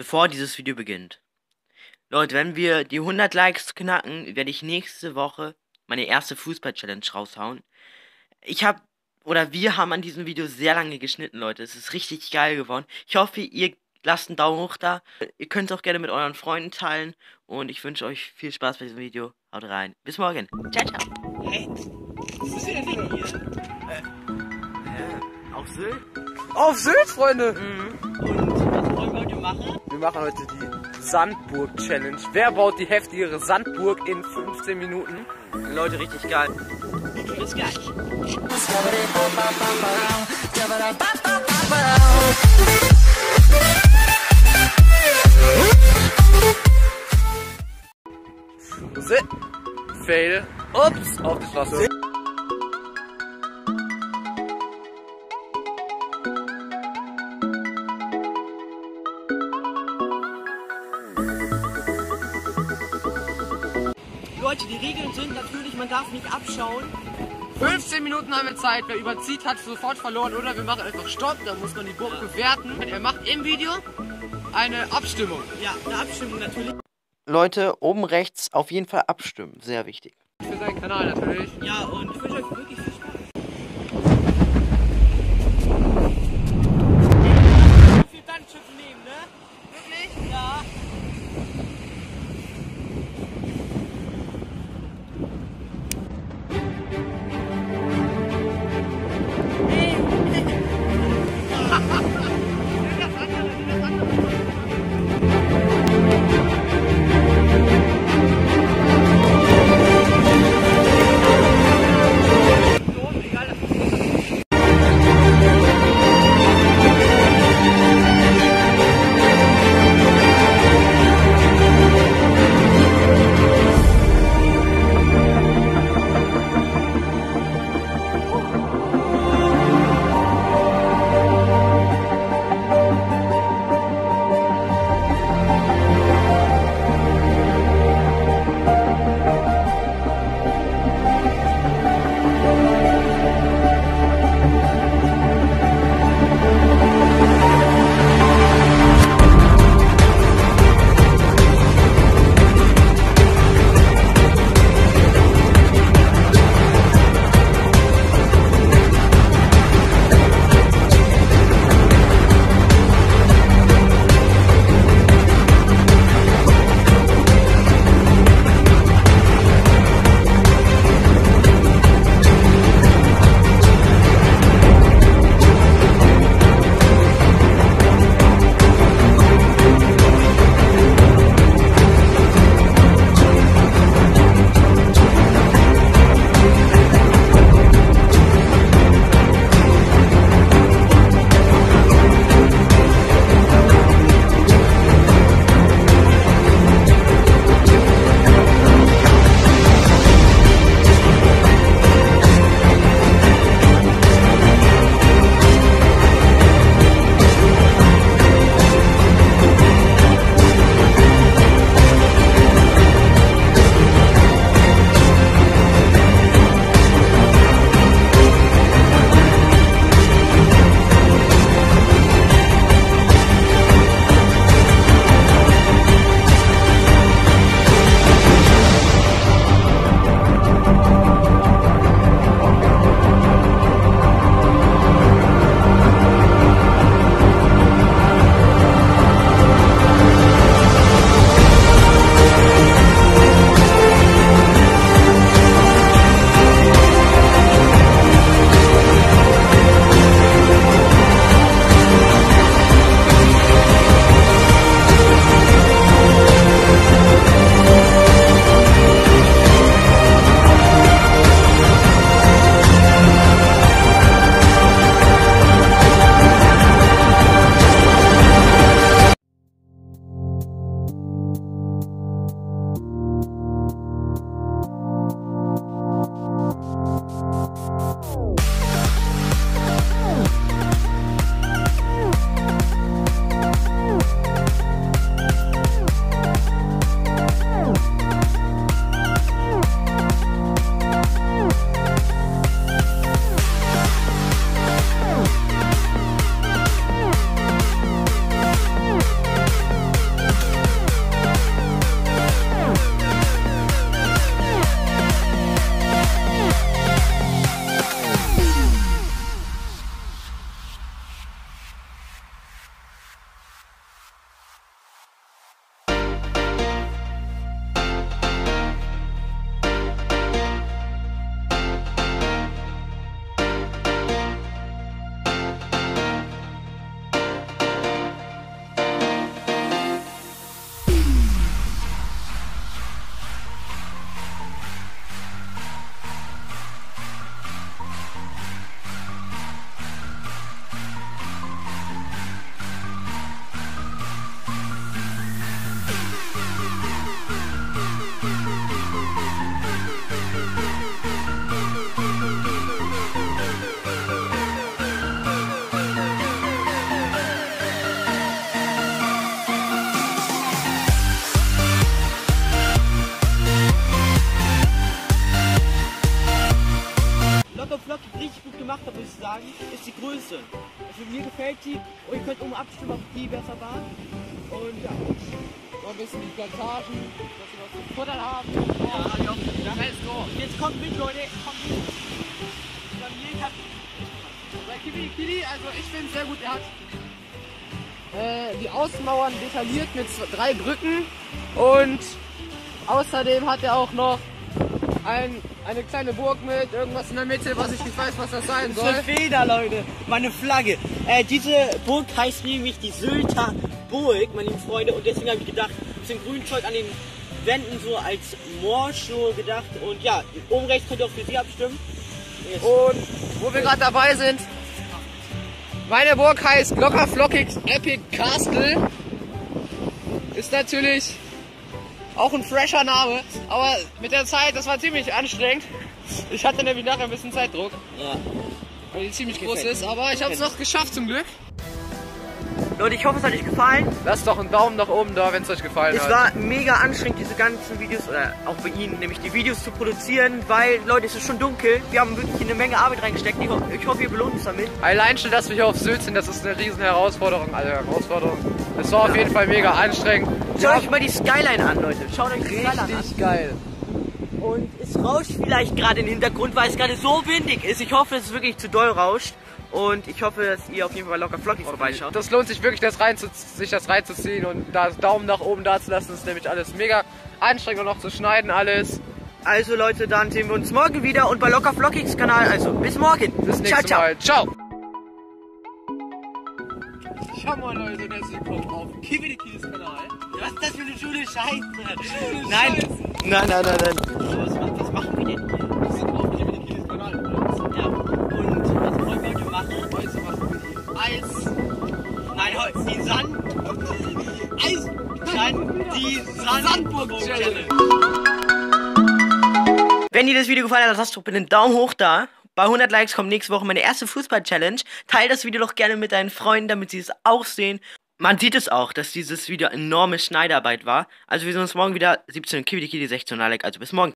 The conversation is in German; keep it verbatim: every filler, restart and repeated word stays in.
bevor dieses Video beginnt. Leute, wenn wir die hundert Likes knacken, werde ich nächste Woche meine erste Fußball-Challenge raushauen. Ich habe, oder wir haben an diesem Video sehr lange geschnitten, Leute. Es ist richtig geil geworden. Ich hoffe, ihr lasst einen Daumen hoch da. Ihr könnt es auch gerne mit euren Freunden teilen. Und ich wünsche euch viel Spaß bei diesem Video. Haut rein. Bis morgen. Ciao, ciao. Hey, was ist denn hier? Äh, äh, auf Sylt? Auf Sylt, Freunde! Mhm. Und was wollen wir heute machen? Wir machen heute die Sandburg-Challenge. Wer baut die heftigere Sandburg in fünfzehn Minuten? Leute, richtig geil. Bis gleich. Sit. Fail. Ups, auf die Straße. Leute, die Regeln sind natürlich, man darf nicht abschauen. fünfzehn Minuten haben wir Zeit. Wer überzieht, hat sofort verloren. Oder wir machen einfach Stopp. Da muss man die Burg bewerten. Er macht im Video eine Abstimmung. Ja, eine Abstimmung natürlich. Leute, oben rechts auf jeden Fall abstimmen. Sehr wichtig. Für seinen Kanal natürlich. Ja, und ich wünsche euch wirklich viel Spaß. Viel Tanzschützen nehmen, ne? Wirklich? Ja. sagen, ist die Größe. Also mir gefällt die und ihr könnt oben abstimmen, ob die besser war. Und ja. Noch ein bisschen die Plantagen, dass wir was zu futtern haben. Ja, ja. Let's go. Jetzt kommt mit, Leute, kommt mit. Bei Kiwi Kili, also ich finde es sehr gut, er hat äh, die Außenmauern detailliert mit zwei, drei Brücken und außerdem hat er auch noch ein, eine kleine Burg mit irgendwas in der Mitte, was ich nicht weiß, was das sein soll. Das ist eine Feder, Leute, meine Flagge. Äh, diese Burg heißt nämlich die Sylter Burg, meine lieben Freunde, und deswegen habe ich gedacht, ein bisschen Grünzeug an den Wänden so als Morsch so gedacht und ja, oben rechts könnt ihr auch für sie abstimmen. Yes. Und wo wir gerade dabei sind, meine Burg heißt Locker Flockig Epic Castle. Ist natürlich auch ein fresher Name, aber mit der Zeit, das war ziemlich anstrengend. Ich hatte nämlich nachher ein bisschen Zeitdruck, Ja. weil die ziemlich groß ist, aber ich habe es noch geschafft zum Glück. Leute, ich hoffe, es hat euch gefallen. Lasst doch einen Daumen nach oben da, wenn es euch gefallen Es hat. war mega anstrengend, diese ganzen Videos, oder auch bei Ihnen, nämlich die Videos zu produzieren, weil, Leute, es ist schon dunkel. Wir haben wirklich eine Menge Arbeit reingesteckt. Ich, ho ich hoffe, ihr belohnt uns damit. Allein schon, dass wir hier auf Sylt sind, das ist eine riesen Herausforderung. Also Herausforderung. Es war auf jeden Fall mega anstrengend. Schaut euch mal die Skyline an, Leute. Schaut euch die Skyline an. Richtig geil. Und es rauscht vielleicht gerade im Hintergrund, weil es gerade so windig ist. Ich hoffe, dass es wirklich zu doll rauscht. Und ich hoffe, dass ihr auf jeden Fall locker flockig vorbeischaut. Das lohnt sich wirklich, das reinzu sich das reinzuziehen und da Daumen nach oben da zu lassen. Das ist nämlich alles mega anstrengend und noch zu schneiden alles. Also Leute, dann sehen wir uns morgen wieder und bei locker flockigs Kanal. Also bis morgen. Bis nächstes ciao, ciao. Mal. Ciao. Schau mal Leute, der ist kommt auf Kiwi Kilis Kanal. Was ist das für eine schöne Scheiße? Schöne Nein. Scheiße. Nein, nein, nein, nein. Was, was machen wir denn hier? Wir sind auf Kiwi Kilis Kanal. Ja. Und was wollen wir heute machen? Heute machen wir hier Eis. Nein, heute die Sand. Eis. Nein, die Sandburg-Challenge. Wenn dir das Video gefallen hat, lasst doch bitte einen Daumen hoch da. Bei hundert Likes kommt nächste Woche meine erste Fußball-Challenge. Teil das Video doch gerne mit deinen Freunden, damit sie es auch sehen. Man sieht es auch, dass dieses Video enorme Schneidarbeit war. Also wir sehen uns morgen wieder siebzehn Uhr, Kiwi, sechzehn Uhr, also bis morgen.